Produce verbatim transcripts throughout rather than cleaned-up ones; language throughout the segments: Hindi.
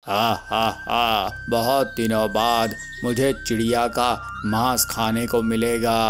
हा हा हा, बहुत दिनों बाद मुझे चिड़िया का मांस खाने को मिलेगा।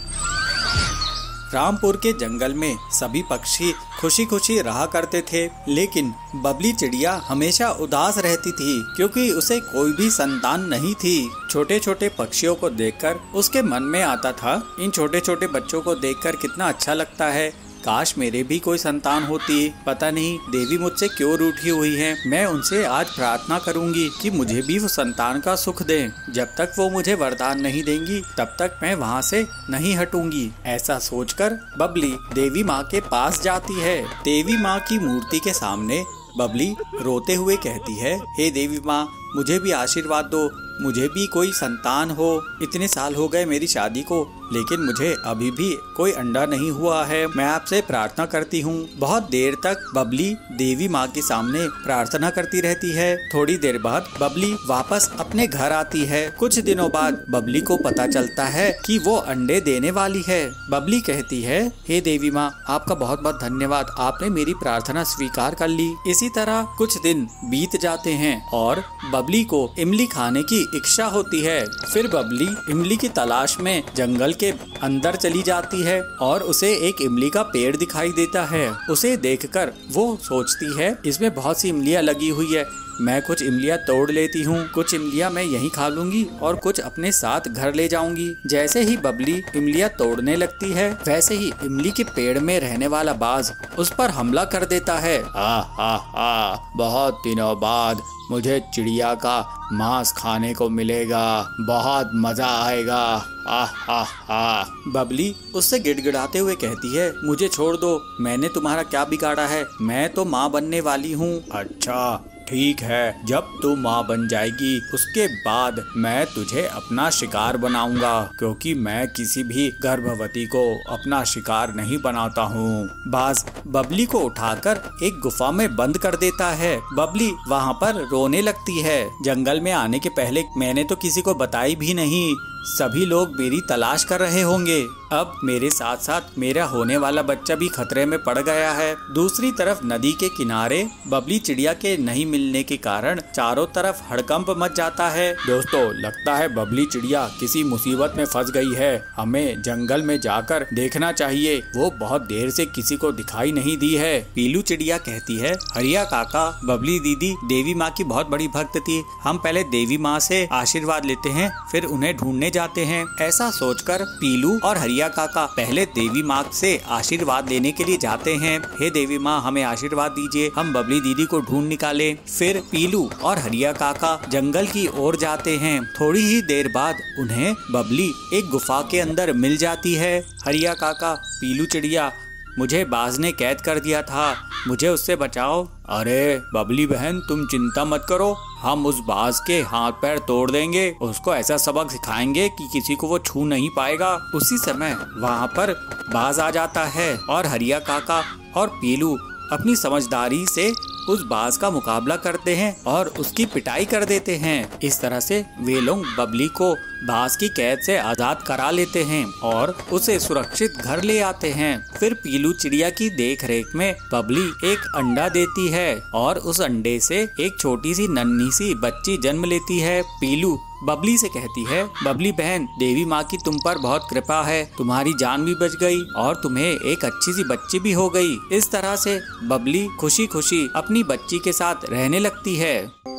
रामपुर के जंगल में सभी पक्षी खुशी खुशी रहा करते थे, लेकिन बबली चिड़िया हमेशा उदास रहती थी क्योंकि उसे कोई भी संतान नहीं थी। छोटे छोटे पक्षियों को देखकर उसके मन में आता था, इन छोटे छोटे बच्चों को देखकर कितना अच्छा लगता है, काश मेरे भी कोई संतान होती। पता नहीं देवी मुझसे क्यों रूठी हुई है। मैं उनसे आज प्रार्थना करूंगी कि मुझे भी वो संतान का सुख दें। जब तक वो मुझे वरदान नहीं देंगी तब तक मैं वहाँ से नहीं हटूंगी। ऐसा सोचकर बबली देवी माँ के पास जाती है। देवी माँ की मूर्ति के सामने बबली रोते हुए कहती है, हे देवी माँ, मुझे भी आशीर्वाद दो, मुझे भी कोई संतान हो। इतने साल हो गए मेरी शादी को, लेकिन मुझे अभी भी कोई अंडा नहीं हुआ है। मैं आपसे प्रार्थना करती हूँ। बहुत देर तक बबली देवी माँ के सामने प्रार्थना करती रहती है। थोड़ी देर बाद बबली वापस अपने घर आती है। कुछ दिनों बाद बबली को पता चलता है कि वो अंडे देने वाली है। बबली कहती है, हे देवी माँ, आपका बहुत बहुत धन्यवाद, आपने मेरी प्रार्थना स्वीकार कर ली। इसी तरह कुछ दिन बीत जाते हैं और बबली को इमली खाने की इच्छा होती है। फिर बबली इमली की तलाश में जंगल के अंदर चली जाती है और उसे एक इमली का पेड़ दिखाई देता है। उसे देखकर वो सोचती है, इसमें बहुत सी इमलियाँ लगी हुई है, मैं कुछ इमलियाँ तोड़ लेती हूँ। कुछ इमलियाँ मैं यहीं खा लूंगी और कुछ अपने साथ घर ले जाऊंगी। जैसे ही बबली इमलियाँ तोड़ने लगती है, वैसे ही इमली के पेड़ में रहने वाला बाज उस पर हमला कर देता है। हा हा हा, बहुत दिनों बाद मुझे चिड़िया का मांस खाने को मिलेगा, बहुत मजा आएगा। हा हा हा। बबली उससे गिड़गिड़ाते हुए कहती है, मुझे छोड़ दो, मैंने तुम्हारा क्या बिगाड़ा है, मैं तो माँ बनने वाली हूँ। अच्छा ठीक है, जब तू माँ बन जाएगी उसके बाद मैं तुझे अपना शिकार बनाऊंगा, क्योंकि मैं किसी भी गर्भवती को अपना शिकार नहीं बनाता हूँ। बाज बबली को उठाकर एक गुफा में बंद कर देता है। बबली वहाँ पर रोने लगती है। जंगल में आने के पहले मैंने तो किसी को बताई भी नहीं, सभी लोग मेरी तलाश कर रहे होंगे। अब मेरे साथ साथ मेरा होने वाला बच्चा भी खतरे में पड़ गया है। दूसरी तरफ नदी के किनारे बबली चिड़िया के नहीं मिलने के कारण चारों तरफ हड़कंप मच जाता है। दोस्तों, लगता है बबली चिड़िया किसी मुसीबत में फंस गई है। हमें जंगल में जाकर देखना चाहिए, वो बहुत देर से किसी को दिखाई नहीं दी है। पीलू चिड़िया कहती है, हरिया काका, बबली दीदी देवी माँ की बहुत बड़ी भक्त थी, हम पहले देवी माँ से आशीर्वाद लेते हैं, फिर उन्हें ढूंढने जाते हैं। ऐसा सोचकर पीलू और हरिया काका पहले देवी माँ से आशीर्वाद लेने के लिए जाते हैं। हे देवी माँ, हमें आशीर्वाद दीजिए, हम बबली दीदी को ढूंढ निकालें। फिर पीलू और हरिया काका जंगल की ओर जाते हैं। थोड़ी ही देर बाद उन्हें बबली एक गुफा के अंदर मिल जाती है। हरिया काका, पीलू चिड़िया, मुझे बाज ने कैद कर दिया था, मुझे उससे बचाओ। अरे बबली बहन, तुम चिंता मत करो, हम उस बाज के हाथ पैर तोड़ देंगे, उसको ऐसा सबक सिखाएंगे कि किसी को वो छू नहीं पाएगा। उसी समय वहाँ पर बाज आ जाता है और हरिया काका और पीलू अपनी समझदारी से उस बाज का मुकाबला करते हैं और उसकी पिटाई कर देते हैं। इस तरह से वे लोग बबली को बाज की कैद से आजाद करा लेते हैं और उसे सुरक्षित घर ले आते हैं। फिर पीलू चिड़िया की देखरेख में बबली एक अंडा देती है और उस अंडे से एक छोटी सी नन्ही सी बच्ची जन्म लेती है। पीलू बबली से कहती है, बबली बहन, देवी माँ की तुम पर बहुत कृपा है, तुम्हारी जान भी बच गई और तुम्हें एक अच्छी सी बच्ची भी हो गई। इस तरह से बबली खुशी खुशी अपनी बच्ची के साथ रहने लगती है।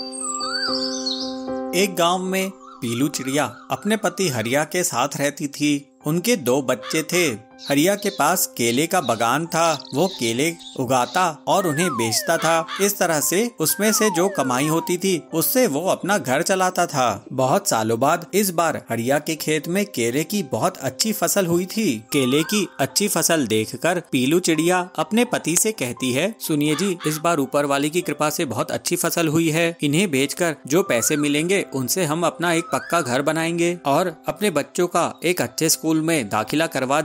एक गांव में पीलू चिड़िया अपने पति हरिया के साथ रहती थी। उनके दो बच्चे थे। हरिया के पास केले का बागान था, वो केले उगाता और उन्हें बेचता था। इस तरह से उसमें से जो कमाई होती थी उससे वो अपना घर चलाता था। बहुत सालों बाद इस बार हरिया के खेत में केले की बहुत अच्छी फसल हुई थी। केले की अच्छी फसल देखकर पीलू चिड़िया अपने पति से कहती है, सुनिए जी, इस बार ऊपर वाले की कृपा से बहुत अच्छी फसल हुई है, इन्हें बेचकर जो पैसे मिलेंगे उनसे हम अपना एक पक्का घर बनाएंगे और अपने बच्चों का एक अच्छे स्कूल में दाखिला करवा देंगे।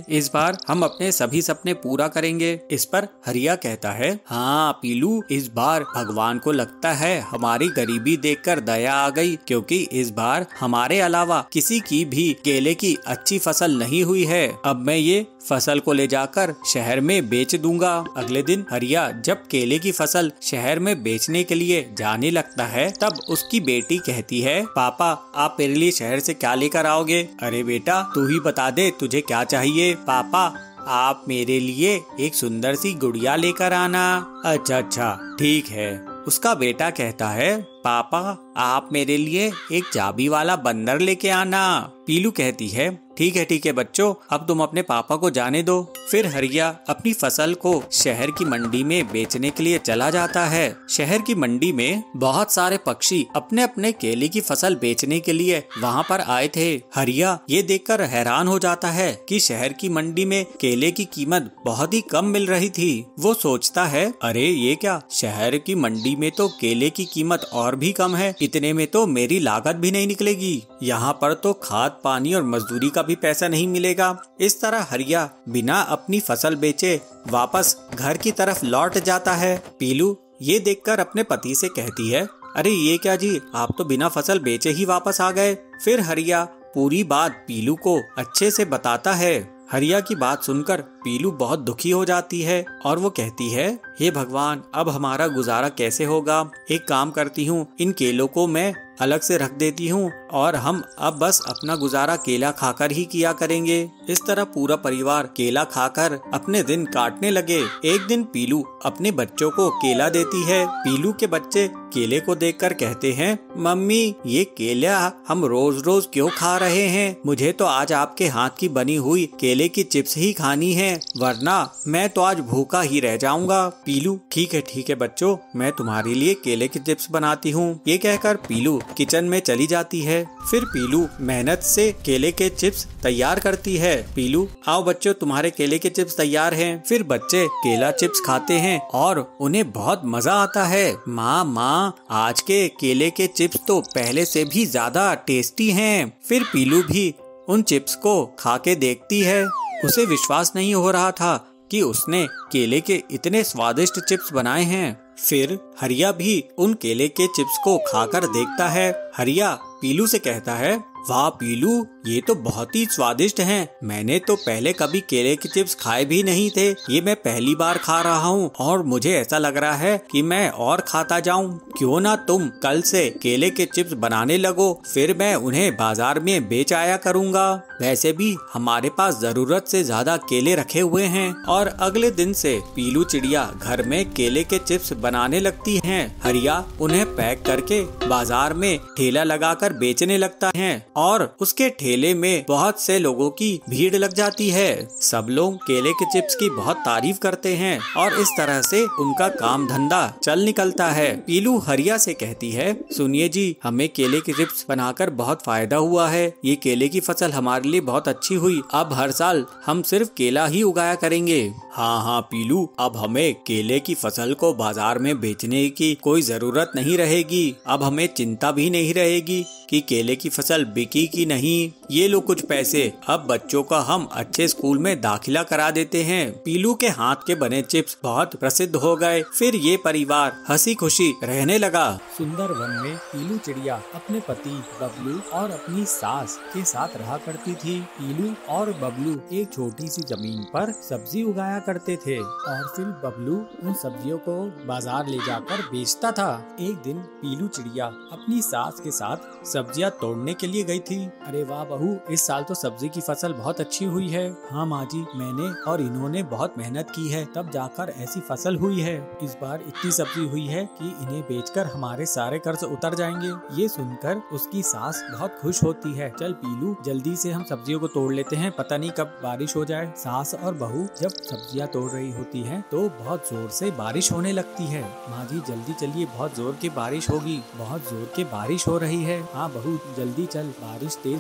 इस बार हम अपने सभी सपने पूरा करेंगे। इस पर हरिया कहता है, हाँ पीलू, इस बार भगवान को लगता है हमारी गरीबी देखकर दया आ गई, क्योंकि इस बार हमारे अलावा किसी की भी केले की अच्छी फसल नहीं हुई है। अब मैं ये फसल को ले जाकर शहर में बेच दूंगा। अगले दिन हरिया जब केले की फसल शहर में बेचने के लिए जाने लगता है, तब उसकी बेटी कहती है, पापा आप मेरे लिए शहर से क्या लेकर आओगे? अरे बेटा तू ही बता दे तुझे क्या चाहिए। पापा आप मेरे लिए एक सुंदर सी गुड़िया लेकर आना। अच्छा अच्छा ठीक है। उसका बेटा कहता है, पापा आप मेरे लिए एक चाबी वाला बंदर लेके आना। पीलू कहती है, ठीक है ठीक है बच्चों, अब तुम अपने पापा को जाने दो। फिर हरिया अपनी फसल को शहर की मंडी में बेचने के लिए चला जाता है। शहर की मंडी में बहुत सारे पक्षी अपने अपने केले की फसल बेचने के लिए वहाँ पर आए थे। हरिया ये देखकर हैरान हो जाता है कि शहर की मंडी में केले की कीमत बहुत ही कम मिल रही थी। वो सोचता है, अरे ये क्या, शहर की मंडी में तो केले की कीमत और भी कम है, इतने में तो मेरी लागत भी नहीं निकलेगी। यहाँ पर तो खाद पानी और मजदूरी का भी पैसा नहीं मिलेगा। इस तरह हरिया बिना अपनी फसल बेचे वापस घर की तरफ लौट जाता है। पीलू ये देखकर अपने पति से कहती है, अरे ये क्या जी, आप तो बिना फसल बेचे ही वापस आ गए। फिर हरिया पूरी बात पीलू को अच्छे से बताता है। हरिया की बात सुनकर पीलू बहुत दुखी हो जाती है और वो कहती है, हे भगवान अब हमारा गुजारा कैसे होगा। एक काम करती हूँ, इन केलों को मैं अलग से रख देती हूँ और हम अब बस अपना गुजारा केला खाकर ही किया करेंगे। इस तरह पूरा परिवार केला खाकर अपने दिन काटने लगे। एक दिन पीलू अपने बच्चों को केला देती है। पीलू के बच्चे केले को देखकर कहते हैं, मम्मी ये केला हम रोज रोज क्यों खा रहे हैं? मुझे तो आज आपके हाथ की बनी हुई केले की चिप्स ही खानी है, वरना मैं तो आज भूखा ही रह जाऊंगा। पीलू ठीक है ठीक है बच्चों, मैं तुम्हारे लिए केले की चिप्स बनाती हूँ। ये कहकर पीलू किचन में चली जाती है। फिर पीलू मेहनत से केले के चिप्स तैयार करती है। पीलू आओ बच्चों, तुम्हारे केले के चिप्स तैयार हैं। फिर बच्चे केला चिप्स खाते हैं और उन्हें बहुत मजा आता है। माँ माँ आज के केले के चिप्स तो पहले से भी ज्यादा टेस्टी हैं। फिर पीलू भी उन चिप्स को खा के देखती है। उसे विश्वास नहीं हो रहा था कि उसने केले के इतने स्वादिष्ट चिप्स बनाए हैं। फिर हरिया भी उन केले के चिप्स को खाकर देखता है। हरिया पीलू से कहता है, वाह पीलू ये तो बहुत ही स्वादिष्ट हैं। मैंने तो पहले कभी केले के चिप्स खाए भी नहीं थे, ये मैं पहली बार खा रहा हूँ और मुझे ऐसा लग रहा है कि मैं और खाता जाऊँ। क्यों ना तुम कल से केले के चिप्स बनाने लगो, फिर मैं उन्हें बाजार में बेच आया करूँगा। वैसे भी हमारे पास जरूरत से ज्यादा केले रखे हुए हैं। और अगले दिन से पीलू चिड़िया घर में केले के चिप्स बनाने लगती है। हरिया उन्हें पैक करके बाजार में ठेला लगाकर बेचने लगता है और उसके ठेले में बहुत से लोगों की भीड़ लग जाती है। सब लोग केले के चिप्स की बहुत तारीफ करते हैं और इस तरह से उनका काम धंधा चल निकलता है। पीलू हरिया से कहती है, सुनिए जी, हमें केले के चिप्स बनाकर बहुत फायदा हुआ है। ये केले की फसल हमारे लिए बहुत अच्छी हुई। अब हर साल हम सिर्फ केला ही उगाया करेंगे। हाँ हाँ पीलू, अब हमें केले की फसल को बाजार में बेचने की कोई जरूरत नहीं रहेगी। अब हमें चिंता भी नहीं रहेगी कि केले की फसल बिकी कि नहीं। ये लो कुछ पैसे, अब बच्चों का हम अच्छे स्कूल में दाखिला करा देते हैं। पीलू के हाथ के बने चिप्स बहुत प्रसिद्ध हो गए। फिर ये परिवार हंसी खुशी रहने लगा। सुंदर वन में पीलू चिड़िया अपने पति बबलू और अपनी सास के साथ रहा करती थी। पीलू और बबलू एक छोटी सी जमीन पर सब्जी उगाया करते थे और फिर बबलू उन सब्जियों को बाजार ले जाकर बेचता था। एक दिन पीलू चिड़िया अपनी सास के साथ सब्जियां तोड़ने के लिए गई थी। अरे वाह बहू, इस साल तो सब्जी की फसल बहुत अच्छी हुई है। हाँ माँ जी, मैंने और इन्होंने बहुत मेहनत की है, तब जाकर ऐसी फसल हुई है। इस बार इतनी सब्जी हुई है कि इन्हें बेचकर हमारे सारे कर्ज उतर जाएंगे। ये सुनकर उसकी सास बहुत खुश होती है। चल पीलू, जल्दी से हम सब्जियों को तोड़ लेते हैं, पता नहीं कब बारिश हो जाए। सास और बहू जब सब्जियां तोड़ रही होती हैं, तो बहुत जोर से बारिश होने लगती है। माँ जी जल्दी चलिए, बहुत जोर की बारिश होगी। बहुत जोर की बारिश हो रही है। हाँ बहू जल्दी चल, बारिश तेज हो रही है।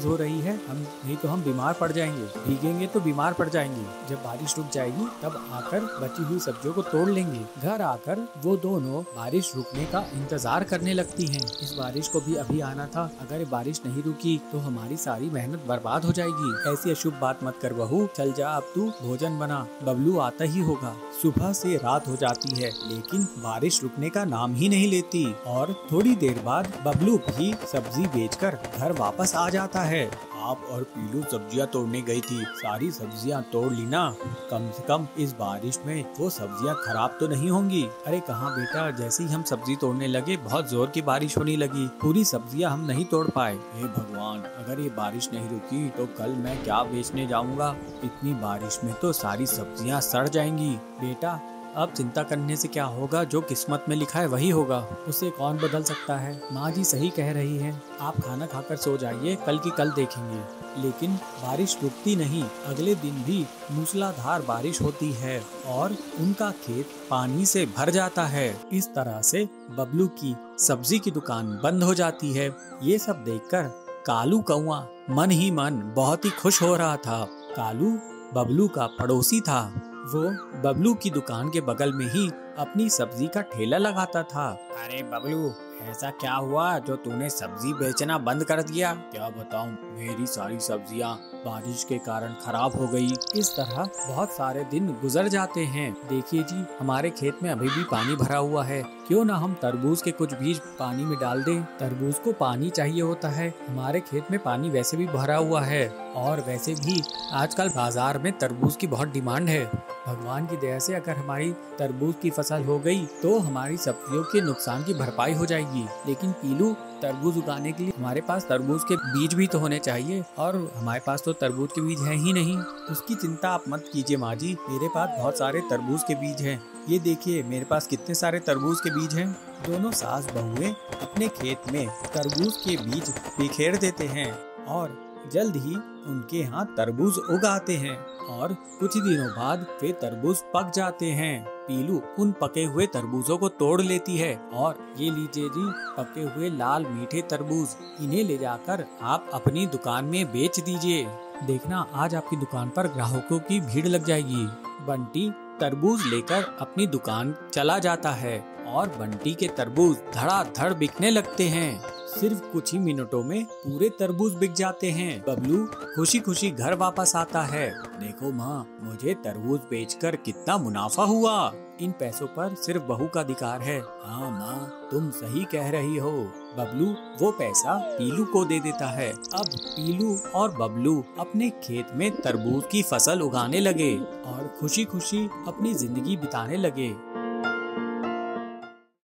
है, हम नहीं तो हम बीमार पड़ जाएंगे, भीगेंगे तो बीमार पड़ जाएंगे। जब बारिश रुक जाएगी तब आकर बची हुई सब्जियों को तोड़ लेंगे। घर आकर वो दोनों बारिश रुकने का इंतजार करने लगती हैं। इस बारिश को भी अभी आना था, अगर बारिश नहीं रुकी तो हमारी सारी मेहनत बर्बाद हो जाएगी। ऐसी अशुभ बात मत कर बहू, चल जा अब तू भोजन बना, बबलू आता ही होगा। सुबह से रात हो जाती है लेकिन बारिश रुकने का नाम ही नहीं लेती और थोड़ी देर बाद बबलू भी सब्जी बेचकर घर वापस आ जाता है। आप और पीलू सब्जियां तोड़ने गई थी, सारी सब्जियां तोड़ ली ना? कम से कम इस बारिश में वो सब्जियां खराब तो नहीं होंगी? अरे कहाँ बेटा, जैसे ही हम सब्जी तोड़ने लगे बहुत जोर की बारिश होने लगी, पूरी सब्जियां हम नहीं तोड़ पाए। हे भगवान, अगर ये बारिश नहीं रुकी तो कल मैं क्या बेचने जाऊंगा? इतनी बारिश में तो सारी सब्जियां सड़ जाएंगी। बेटा अब चिंता करने से क्या होगा, जो किस्मत में लिखा है वही होगा, उसे कौन बदल सकता है। माँ जी सही कह रही है, आप खाना खाकर सो जाइए, कल की कल देखेंगे। लेकिन बारिश रुकती नहीं, अगले दिन भी मूसलाधार बारिश होती है और उनका खेत पानी से भर जाता है। इस तरह से बबलू की सब्जी की दुकान बंद हो जाती है। ये सब देखकर कालू कौआ मन ही मन बहुत ही खुश हो रहा था। कालू बबलू का पड़ोसी था, वो बबलू की दुकान के बगल में ही अपनी सब्जी का ठेला लगाता था। अरे बबलू, ऐसा क्या हुआ जो तूने सब्जी बेचना बंद कर दिया? क्या बताऊं, मेरी सारी सब्जियां बारिश के कारण खराब हो गई। इस तरह बहुत सारे दिन गुजर जाते हैं। देखिए जी, हमारे खेत में अभी भी पानी भरा हुआ है, क्यों ना हम तरबूज के कुछ बीज पानी में डाल दें। तरबूज को पानी चाहिए होता है, हमारे खेत में पानी वैसे भी भरा हुआ है और वैसे भी आजकल बाजार में तरबूज की बहुत डिमांड है। भगवान की दया से अगर हमारी तरबूज की फसल हो गई तो हमारी सब्जियों के नुकसान की भरपाई हो जाएगी। लेकिन पीलू, तरबूज उगाने के लिए हमारे पास तरबूज के बीज भी तो होने चाहिए और हमारे पास तो तरबूज के बीज हैं ही नहीं। उसकी चिंता आप मत कीजिए माँ जी, मेरे पास बहुत सारे तरबूज के बीज हैं। ये देखिए मेरे पास कितने सारे तरबूज के बीज हैं। दोनों सास बहुएं अपने खेत में तरबूज के बीज बिखेर देते हैं और जल्द ही उनके यहाँ तरबूज उगाते हैं और कुछ दिनों बाद वे तरबूज पक जाते हैं। पीलू उन पके हुए तरबूजों को तोड़ लेती है और ये लीजिए जी, पके हुए लाल मीठे तरबूज, इन्हें ले जाकर आप अपनी दुकान में बेच दीजिए। देखना आज आपकी दुकान पर ग्राहकों की भीड़ लग जाएगी। बंटी तरबूज लेकर अपनी दुकान चला जाता है और बंटी के तरबूज धड़ाधड़ बिकने लगते हैं। सिर्फ कुछ ही मिनटों में पूरे तरबूज बिक जाते हैं। बबलू खुशी खुशी घर वापस आता है। देखो माँ, मुझे तरबूज बेचकर कितना मुनाफा हुआ। इन पैसों पर सिर्फ बहू का अधिकार है। हाँ माँ, तुम सही कह रही हो। बबलू वो पैसा पीलू को दे देता है। अब पीलू और बबलू अपने खेत में तरबूज की फसल उगाने लगे और खुशी खुशी अपनी जिंदगी बिताने लगे।